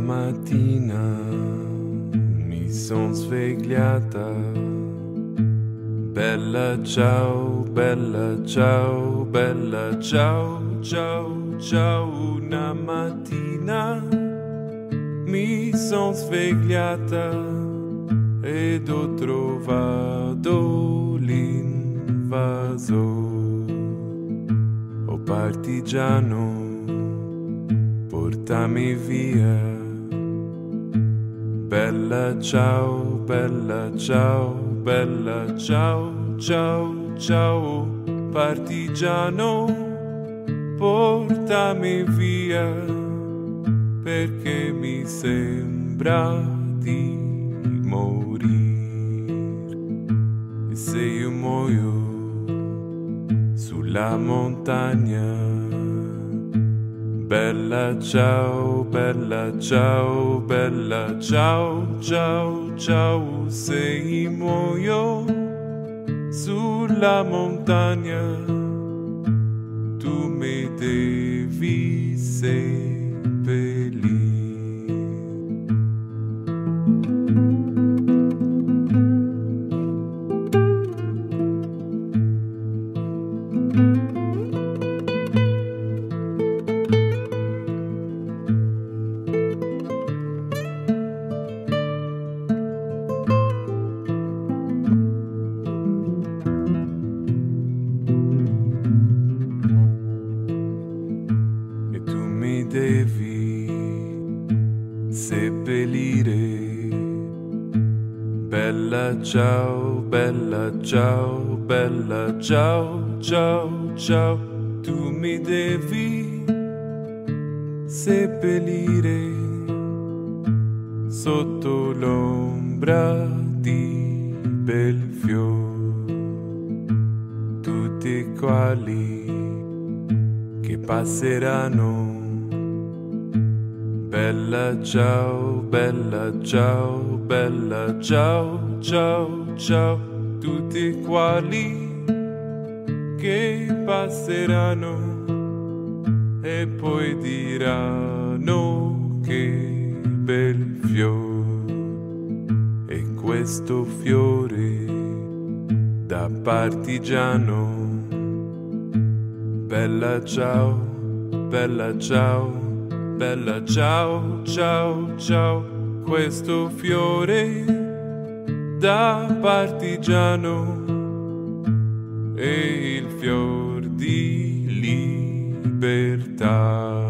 mattina mi son svegliata. Bella ciao, bella ciao, bella ciao, ciao, ciao. Una mattina mi son svegliata ed ho trovato l'invasore. Oh partigiano, portami via. Bella ciao, bella ciao, bella ciao, ciao, ciao. Partigiano, portami via, perché mi sembra di morire. E se io muoio sulla montagna, bella ciao, bella ciao, bella ciao, ciao, ciao. Se muoio sulla montagna, tu mi devi seppellire. Devi seppellire. Bella ciao, bella ciao, bella ciao, ciao, ciao. Tu mi devi seppellire sotto l'ombra di Belfiore. Tutti quali che passeranno. Bella ciao, bella ciao, bella ciao, ciao, ciao. Tutti quali che passeranno e poi diranno che bel fiore è questo fiore da partigiano. Bella ciao, bella ciao, bella ciao, ciao, ciao. Questo fiore da partigiano è il fior di libertà.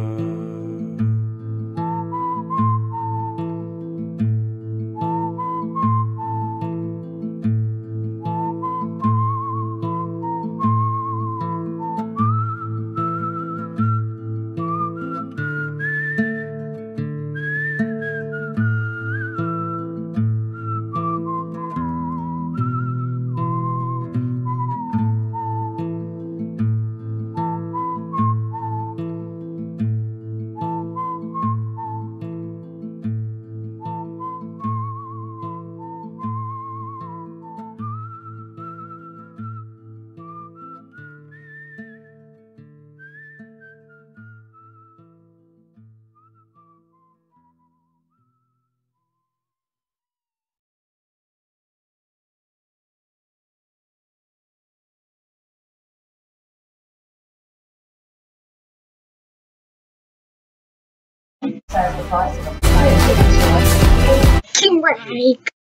Break.